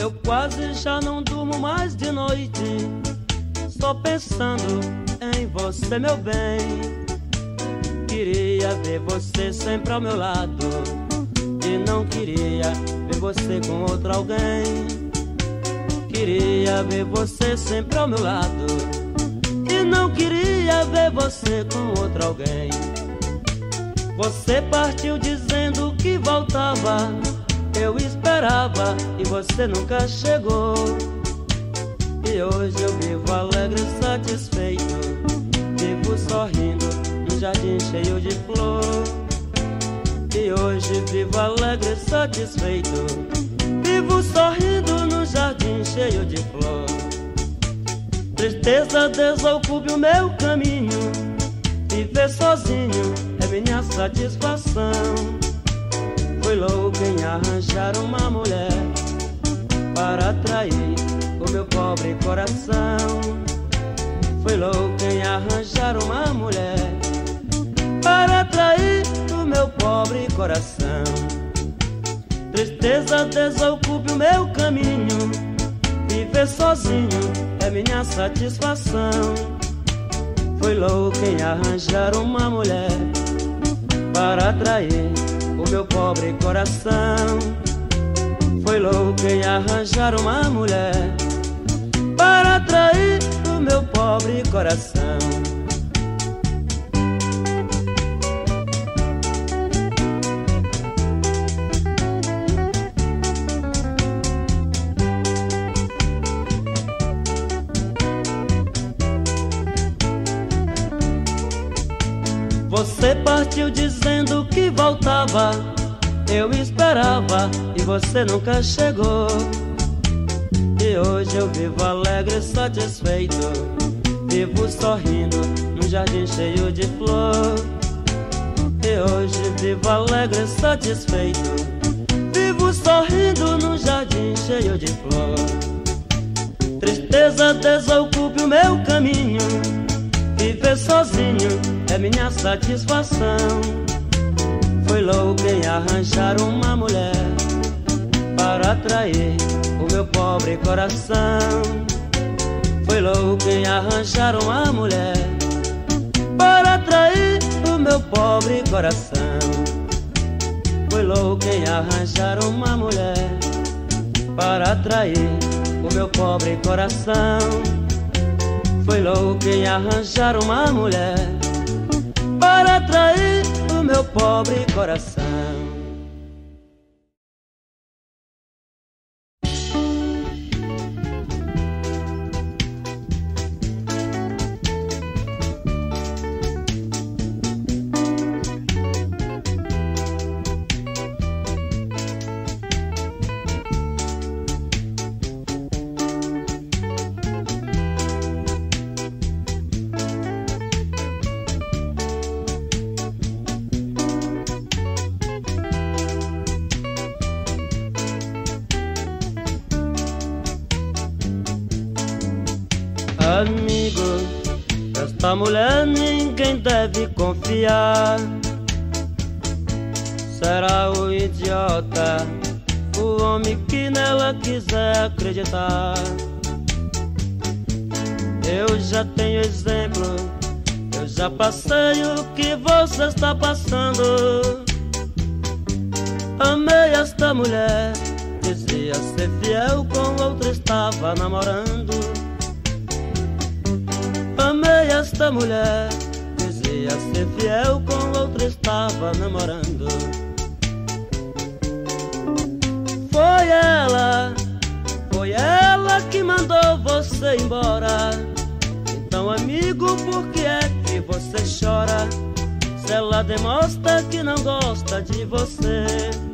Eu quase já não durmo mais de noite, só pensando em você, meu bem. Queria ver você sempre ao meu lado e não queria ver você com outro alguém. Queria ver você sempre ao meu lado e não queria ver você com outro alguém. Você partiu dizendo que voltava, eu esperava e você nunca chegou. E hoje eu vivo alegre e satisfeito, vivo sorrindo num jardim cheio de flor. E hoje vivo alegre e satisfeito, vivo sorrindo num jardim cheio de flor. Tristeza desocupe o meu caminho, viver sozinho é minha satisfação. Fui louco em arranjar uma mulher para atrair o meu pobre coração. Fui louco em arranjar uma mulher para atrair o meu pobre coração. Tristeza desocupe o meu caminho, viver sozinho é minha satisfação. Fui louco em arranjar uma mulher para atrair o meu pobre coração. Fui louco em arranjar uma mulher para atrair o meu pobre coração. Você partiu dizendo que voltava, eu esperava e você nunca chegou. E hoje eu vivo alegre e satisfeito, vivo sorrindo num jardim cheio de flor. E hoje vivo alegre e satisfeito, vivo sorrindo num jardim cheio de flor. Tristeza desocupe o meu caminho, viver sozinho é minha satisfação. Fui louco em arranjar uma mulher para atrair o meu pobre coração. Fui louco em arranjar uma mulher para atrair o meu pobre coração. Fui louco em arranjar uma mulher para atrair o meu pobre coração. Fui louco em arranjar uma mulher para atrair o meu pobre coração. Amigo, esta mulher ninguém deve confiar. Será o idiota, o homem que nela quiser acreditar. Eu já tenho exemplo, eu já passei o que você está passando. Amei esta mulher, dizia ser fiel, com outra estava namorando. Amei esta mulher, dizia ser fiel, com outra estava namorando. Foi ela que mandou você embora. Então, amigo, por que é que você chora? Se ela demonstra que não gosta de você.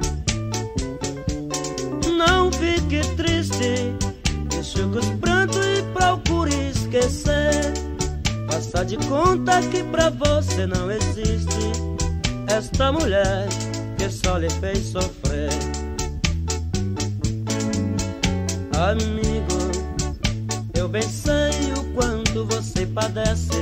Não fique triste, enxugue os prantos e procure esquecer. Faça de conta que pra você não existe esta mulher que só lhe fez sofrer. Amigo, eu bem sei o quanto você padece,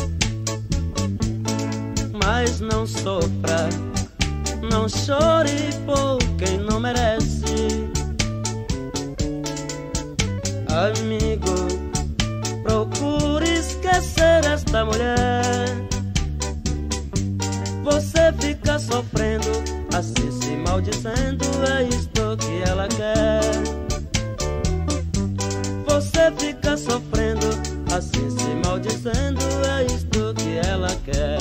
mas não sofra, não chore por quem não merece. amigo, procure esquecer esta mulher. Você fica sofrendo, assim se maldizendo, é isto que ela quer. Você fica sofrendo, assim se maldizendo, é isto que ela quer.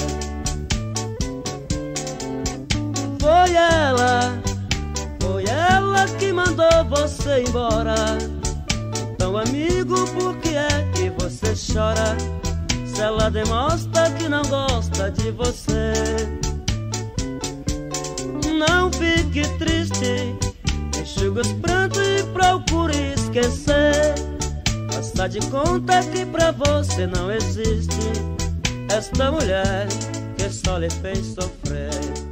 Foi ela que mandou você embora. Então, amigo, por que é que você chora? Se ela demonstra que não gosta de você. Não fique triste, enxugue os prantos e procure esquecer. Faça de conta que pra você não existe esta mulher que só lhe fez sofrer.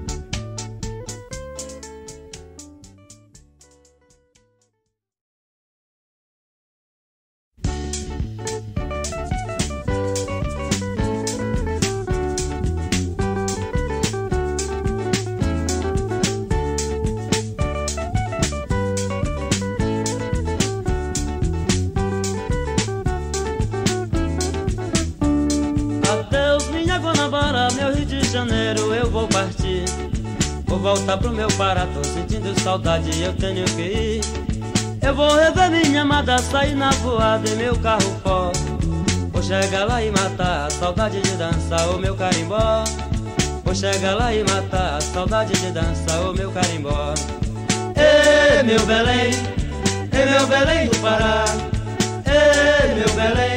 Meu Rio de Janeiro, eu vou partir. Vou voltar pro meu Pará, tô sentindo saudade, eu tenho que ir. Eu vou rever minha amada, sair na voada em meu carro forte. Vou chegar lá e matar a saudade de dançar o meu carimbó. Vou chegar lá e matar a saudade de dançar o meu carimbó. Ê, meu Belém, meu Belém do Pará. Ê, meu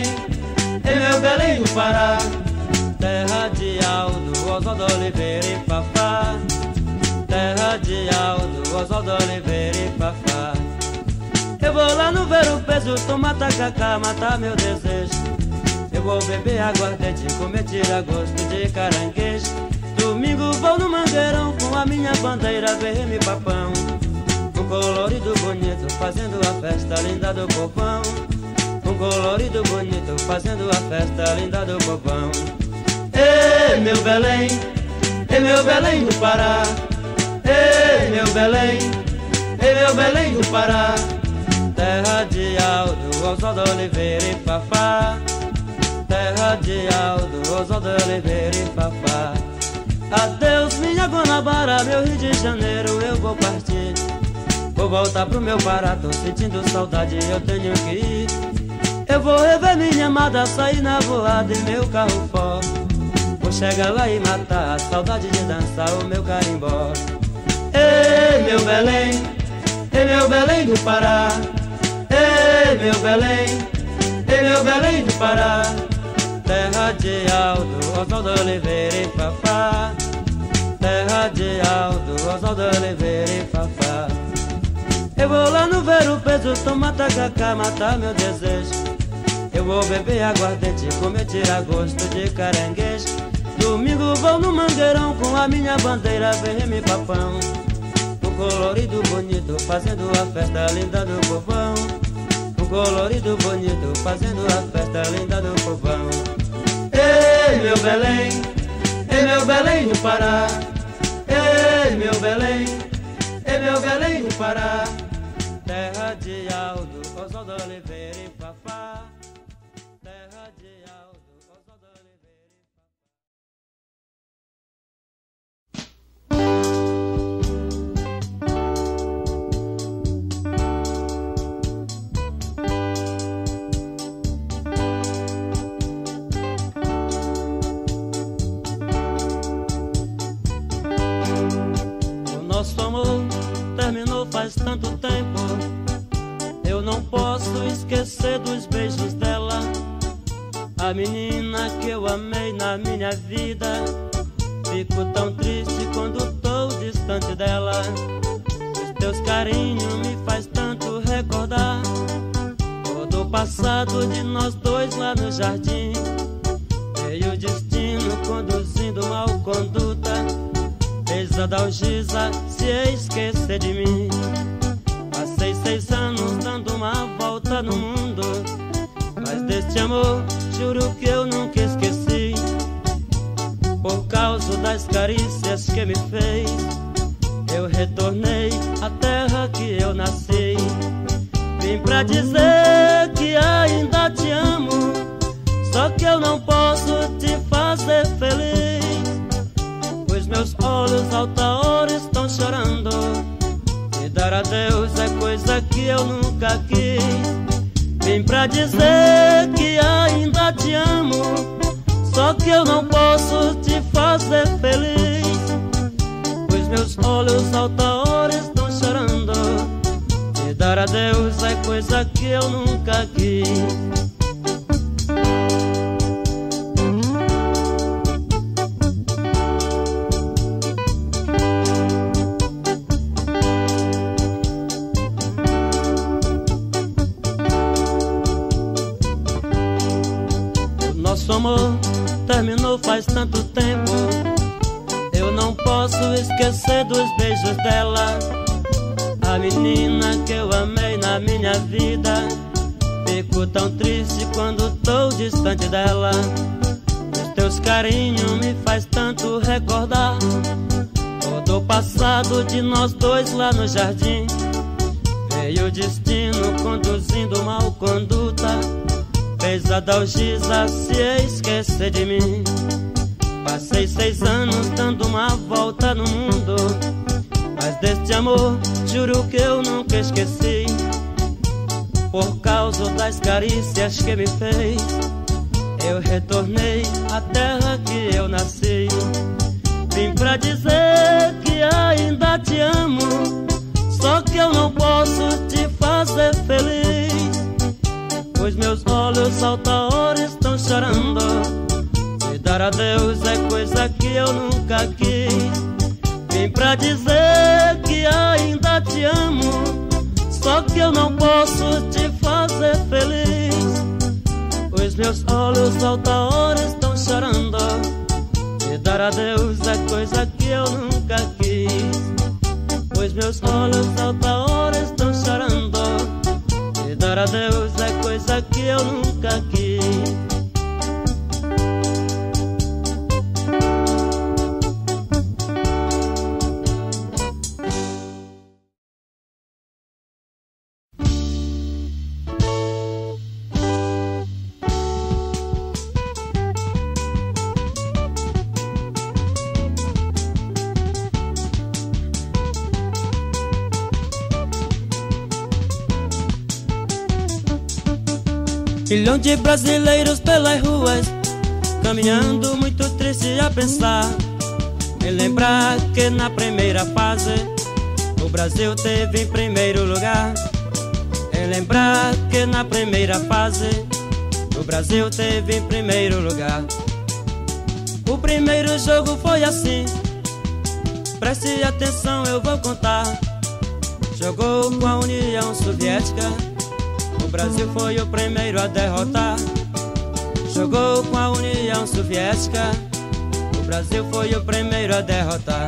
Belém do Pará. Terra de Aldo, Oswaldo Oliveira e Fafá. Terra de Aldo, Oswaldo Oliveira e Fafá. Eu vou lá no ver o peso, tomar tacacá, matar meu desejo. Eu vou beber aguardente, comer tira-gosto de caranguejo. Domingo vou no Mangueirão com a minha bandeira, verme papão. Um colorido bonito, fazendo a festa linda do povão. Um colorido bonito, fazendo a festa linda do povão. Ê, meu Belém do Pará. Ê, meu Belém do Pará. Terra de Aldo, Oswaldo Oliveira e Fafá. Terra de Aldo, Oswaldo Oliveira e Fafá. Adeus, minha Guanabara, meu Rio de Janeiro, eu vou partir. Vou voltar pro meu Pará, tô sentindo saudade, eu tenho que ir. Eu vou rever minha amada, sair na voada em meu carro forte. Vou chegar lá e matar a saudade de dançar o meu carimbó. Ê, meu Belém do Pará. Ê, meu Belém do Pará. Terra de Aldo, Oswaldo Oliveira e Fafá. Terra de Aldo, Oswaldo Oliveira e Fafá. Eu vou lá no ver o peso, tomar tacacá, matar meu desejo. Eu vou beber aguardente, comer tira-gosto de caranguejo. Domingo vou no Mangueirão com a minha bandeira, verme papão. Um colorido bonito, fazendo a festa linda do povão. Um colorido bonito, fazendo a festa linda do povão. Ei, meu Belém do Pará. Ei, meu Belém do Pará. Terra de Aldo, Oswaldo Oliveira e Fafá. Terra de Aldo, Oswaldo Oliveira e Fafá. O nosso amor terminou faz tanto tempo. Eu não posso esquecer dos beijos dela, a menina que eu amei na minha vida. Fico tão triste quando tô distante dela. Os teus carinhos me faz tanto recordar todo o passado de nós dois lá no jardim. Veio o destino conduzindo mal conduta, fez a Dalgisa se esquecer de mim. Passei 6 anos dando uma volta no mundo, mas deste amor juro que eu nunca esqueci. Por causa das carícias que me fez, eu retornei à terra que eu nasci. Vim pra dizer que coisa que eu nunca quis. Vim pra dizer que ainda te amo, só que eu não posso te fazer feliz, pois meus olhos alta hora estão chorando. E dar adeus é coisa que eu nunca quis. Nosso amor terminou faz tanto tempo, eu não posso esquecer dos beijos dela, a menina que eu amei na minha vida. Fico tão triste quando tô distante dela. Os teus carinhos me faz tanto recordar todo o passado de nós dois lá no jardim. Veio o destino conduzindo mal conduta, fez a Dalgisa se esquecer de mim. Passei 6 anos dando uma volta no mundo, mas deste amor juro que eu nunca esqueci. Por causa das carícias que me fez, eu retornei à terra que eu nasci. Vim pra dizer que ainda te amo, só que eu não posso te fazer feliz, pois meus olhos alta hora estão chorando. Te dar adeus é coisa que eu nunca quis. Vim pra dizer que ainda te amo, só que eu não posso te fazer feliz, pois meus olhos alta hora estão chorando. Te dar adeus é coisa que eu nunca quis, pois meus olhos alta hora estão chorando. Te dar adeus é coisa que eu nunca quis. Milhão de brasileiros pelas ruas, caminhando muito triste a pensar, e lembrar que na primeira fase o Brasil teve em primeiro lugar. E lembrar que na primeira fase o Brasil teve em primeiro lugar. O primeiro jogo foi assim, preste atenção, eu vou contar. Jogou com a União Soviética, o Brasil foi o primeiro a derrotar. Jogou com a União Soviética, o Brasil foi o primeiro a derrotar.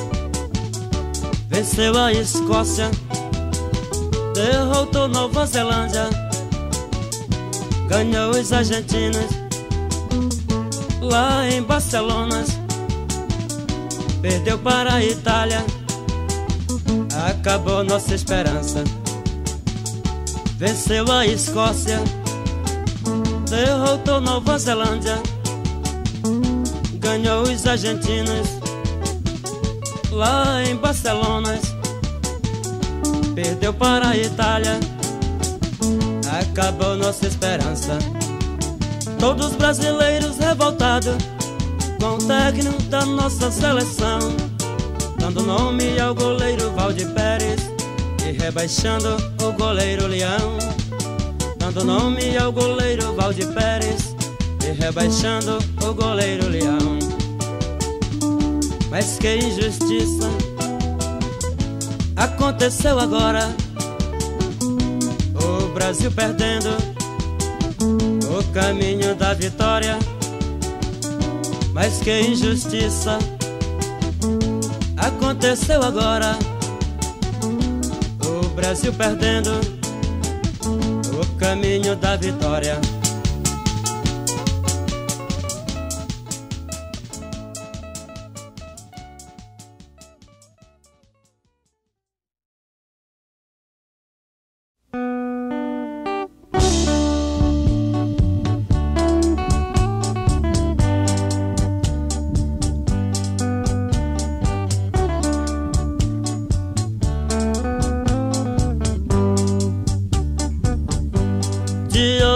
Venceu a Escócia, derrotou Nova Zelândia, ganhou os argentinos lá em Barcelona, perdeu para a Itália, acabou nossa esperança. Venceu a Escócia, derrotou Nova Zelândia, ganhou os argentinos lá em Barcelona, perdeu para a Itália, acabou nossa esperança. Todos brasileiros revoltados com o técnico da nossa seleção, dando nome ao goleiro Valdir Pérez e rebaixando o goleiro Leão. Dando nome ao goleiro Valdir Pérez e rebaixando o goleiro Leão. Mas que injustiça aconteceu agora, o Brasil perdendo o caminho da vitória. Mas que injustiça aconteceu agora, o Brasil perdendo o caminho da vitória.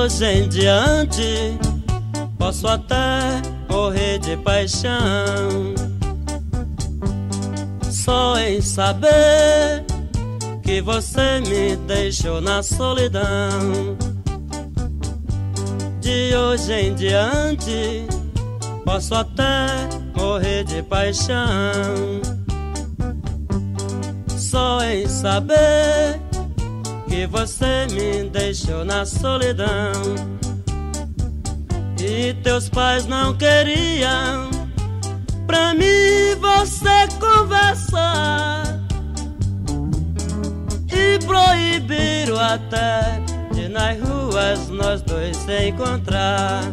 hoje em diante posso até morrer de paixão, só em saber que você me deixou na solidão. De hoje em diante posso até morrer de paixão, só em saber que você me deixou na solidão. E teus pais não queriam pra mim você conversar, e proibiram até de nas ruas nós dois se encontrar.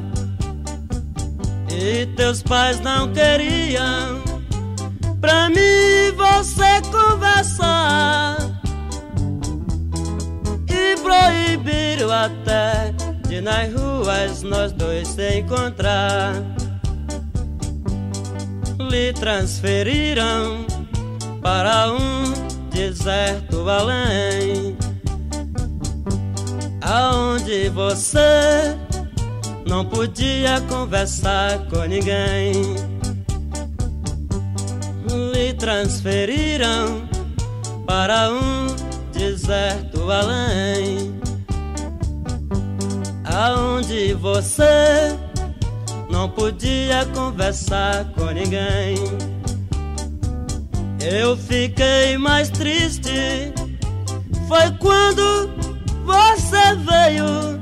E teus pais não queriam pra mim você conversar, e proibiram até de nas ruas nós dois se encontrar. Lhe transferiram para um deserto além, aonde você não podia conversar com ninguém. Lhe transferiram para um deserto além, aonde você não podia conversar com ninguém. Eu fiquei mais triste, foi quando você veio,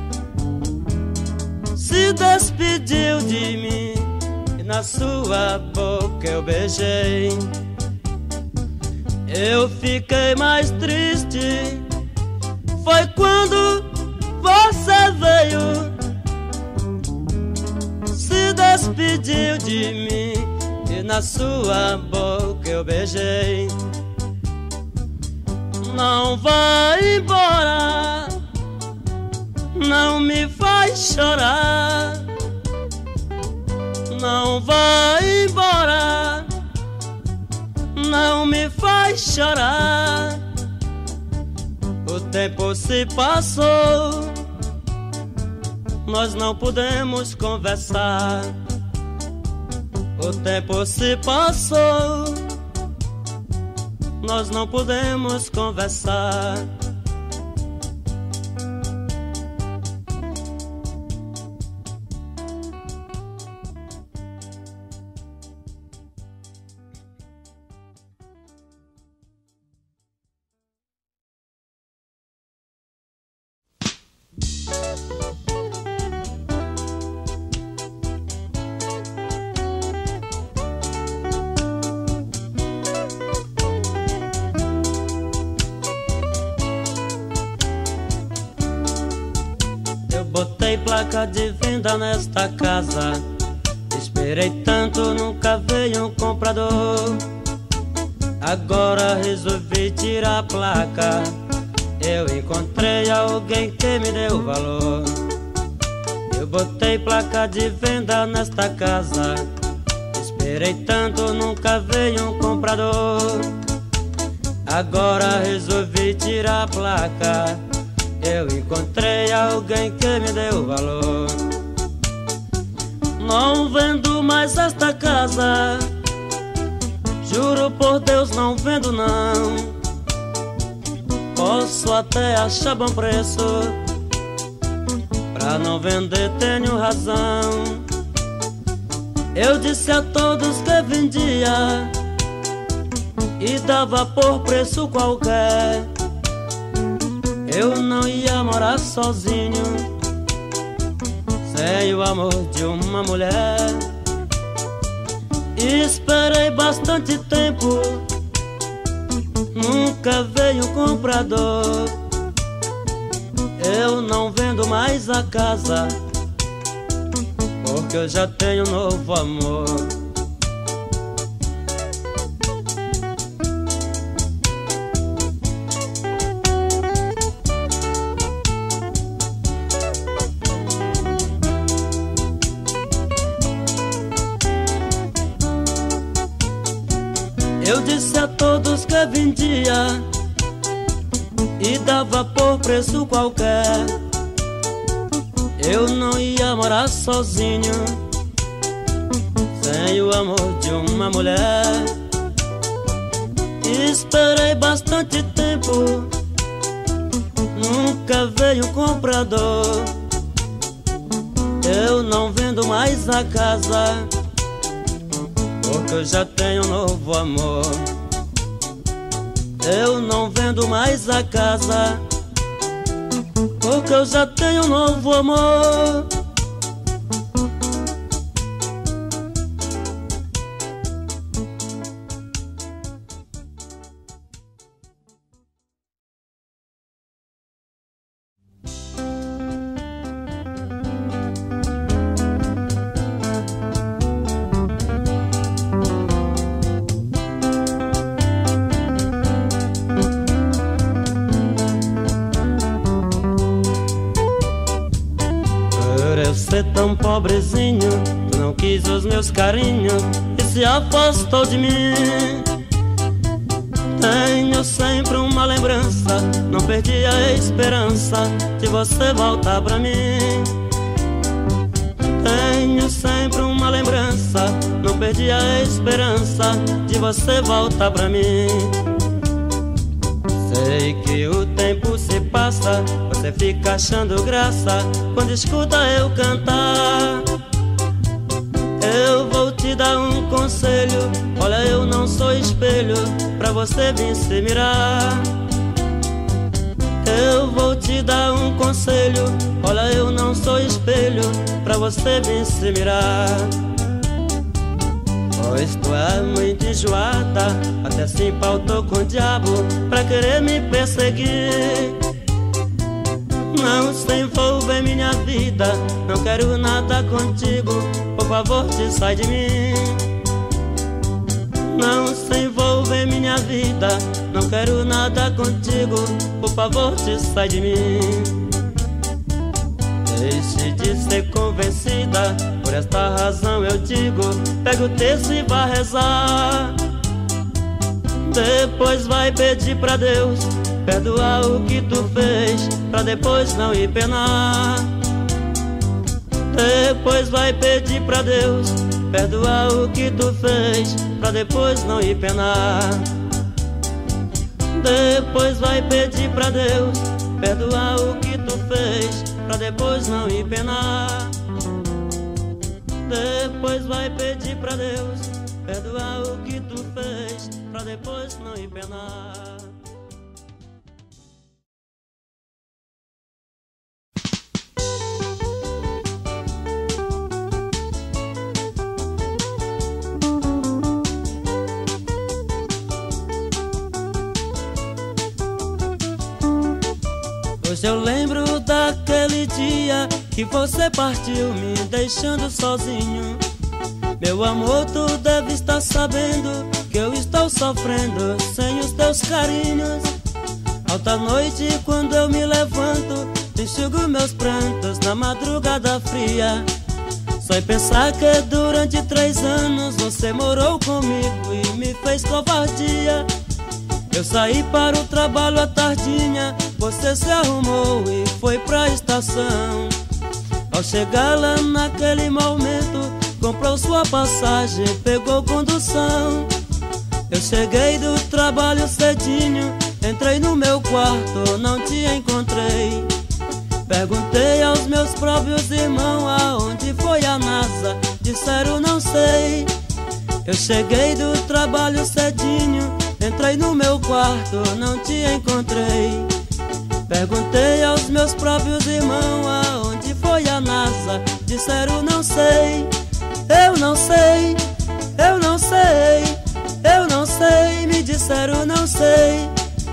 se despediu de mim e na sua boca eu beijei. Eu fiquei mais triste, foi quando você veio, se despediu de mim e na sua boca eu beijei. Não vai embora, não me faz chorar. Não vai embora, não me faz chorar. O tempo se passou, nós não podemos conversar. O tempo se passou, nós não podemos conversar. Botei placa de venda nesta casa, esperei tanto, nunca veio um comprador. Agora resolvi tirar a placa, eu encontrei alguém que me deu valor. Eu botei placa de venda nesta casa, esperei tanto, nunca veio um comprador. Agora resolvi tirar a placa, eu encontrei alguém que me deu valor. Não vendo mais esta casa, juro por Deus não vendo não. Posso até achar bom preço, pra não vender tenho razão. Eu disse a todos que vendia e dava por preço qualquer. Eu não ia morar sozinho, sem o amor de uma mulher. Esperei bastante tempo, nunca veio um comprador. Eu não vendo mais a casa, porque eu já tenho um novo amor. Eu disse a todos que vendia e dava por preço qualquer. eu não ia morar sozinho sem o amor de uma mulher. Esperei bastante tempo, nunca veio um comprador. Eu não vendo mais a casa, porque eu já tenho um novo amor. Eu não vendo mais a casa, porque eu já tenho um novo amor. Você tão pobrezinho, tu não quis os meus carinhos e se afastou de mim. Tenho sempre uma lembrança, não perdi a esperança de você voltar pra mim. Tenho sempre uma lembrança, não perdi a esperança de você voltar pra mim. Sei que o tempo se passa, você fica achando graça quando escuta eu cantar. Eu vou te dar um conselho, olha, eu não sou espelho pra você vir se mirar. Eu vou te dar um conselho, olha, eu não sou espelho pra você vir se mirar. Pois tu é muito enjoada, até se empaltou com o diabo pra querer me perseguir. Não se envolva em minha vida, não quero nada contigo, por favor te sai de mim. Não se envolva em minha vida, não quero nada contigo, por favor te sai de mim. Deixe de ser convencida, por esta razão eu digo, pega o texto e vá rezar. Depois vai pedir pra Deus perdoar o que tu fez, pra depois não ir penar. Depois vai pedir pra Deus perdoar o que tu fez, pra depois não ir penar. Depois vai pedir pra Deus perdoar o que tu fez, pra depois não ir penar. Depois vai pedir pra Deus perdoar o que tu fez, pra depois não ir penar. Hoje eu lembro daquele dia que você partiu, me deixando sozinho. Meu amor, tu deve estar sabendo que eu estou sofrendo sem os teus carinhos. Alta noite, quando eu me levanto, enxugo meus prantos na madrugada fria. Só em pensar que durante 3 anos você morou comigo e me fez covardia. Eu saí para o trabalho à tardinha, você se arrumou e foi pra estação. Ao chegar lá naquele momento, comprou sua passagem, pegou condução. Eu cheguei do trabalho cedinho, entrei no meu quarto, não te encontrei. Perguntei aos meus próprios irmãos aonde foi a NASA, disseram não sei. Eu cheguei do trabalho cedinho, entrei no meu quarto, não te encontrei. Perguntei aos meus próprios irmãos aonde foi a NASA, disseram não sei. Eu não sei, eu não sei, eu não sei, me disseram não sei.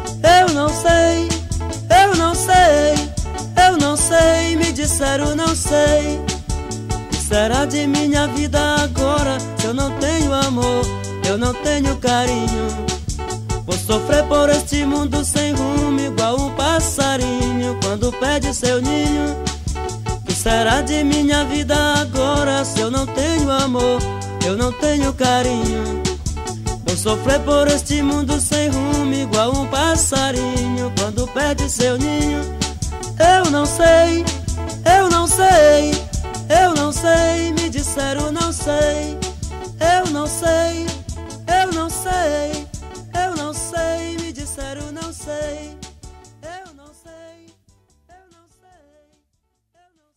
Eu não sei, eu não sei, eu não sei, me disseram não sei. O que será de minha vida agora se eu não tenho amor, eu não tenho carinho? Vou sofrer por este mundo sem rumo, igual um passarinho quando perde seu ninho. Que será de minha vida agora se eu não tenho amor, eu não tenho carinho? Vou sofrer por este mundo sem rumo, igual um passarinho quando perde seu ninho. Eu não sei, eu não sei. sei, eu não sei, me disseram não sei, eu não sei, eu não sei, eu não sei, me disseram não sei, eu não sei, eu não sei, eu não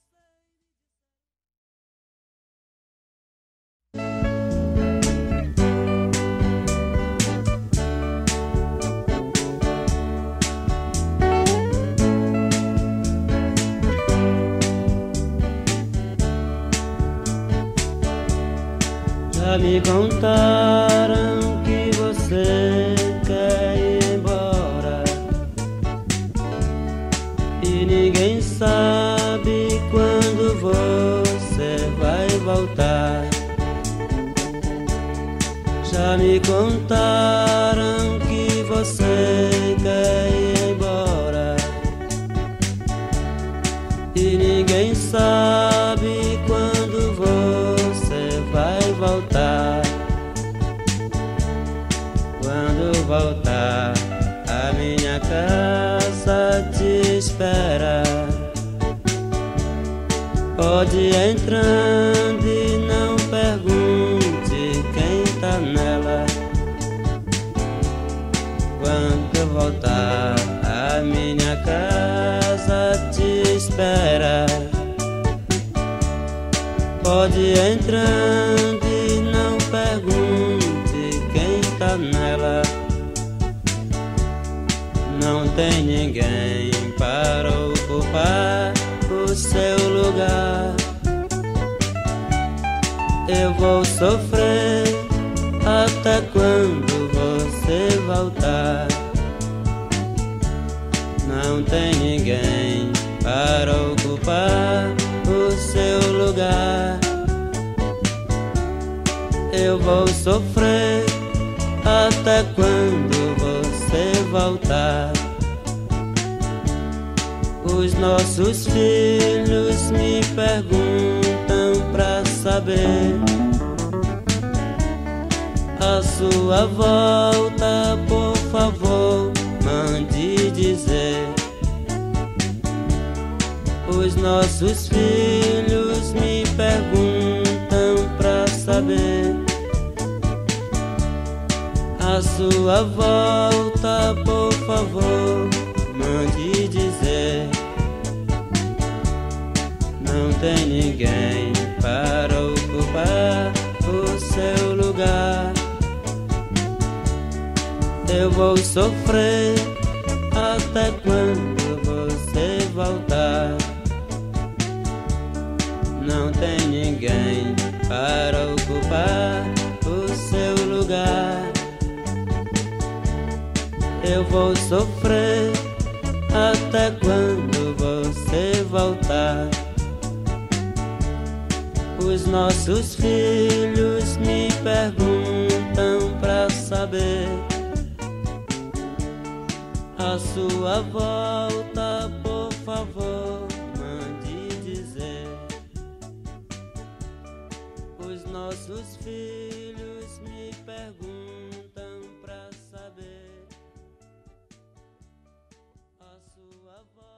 Já me contaram que você quer ir embora e ninguém sabe quando você vai voltar. Já me contaram que você quer ir embora e ninguém sabe quando você vai voltar. Quando voltar, a minha casa te espera. Pode ir entrando e não pergunte quem tá nela. Quando voltar, a minha casa te espera. Pode ir entrando e não pergunte quem tá nela. Não tem ninguém para ocupar o seu lugar. Eu vou sofrer até quando você voltar. Não tem ninguém para ocupar o seu lugar. Eu vou sofrer até quando você voltar. Os nossos filhos me perguntam pra saber a sua volta, por favor, mande dizer. Os nossos filhos me perguntam pra saber a sua volta, por favor, mande dizer. Não tem ninguém para ocupar o seu lugar. Eu vou sofrer até quando você voltar. Não tem ninguém para ocupar o seu lugar. Eu vou sofrer até quando você voltar. Os nossos filhos me perguntam pra saber a sua volta, por favor, mande dizer. Os nossos filhos me perguntam pra saber a sua volta.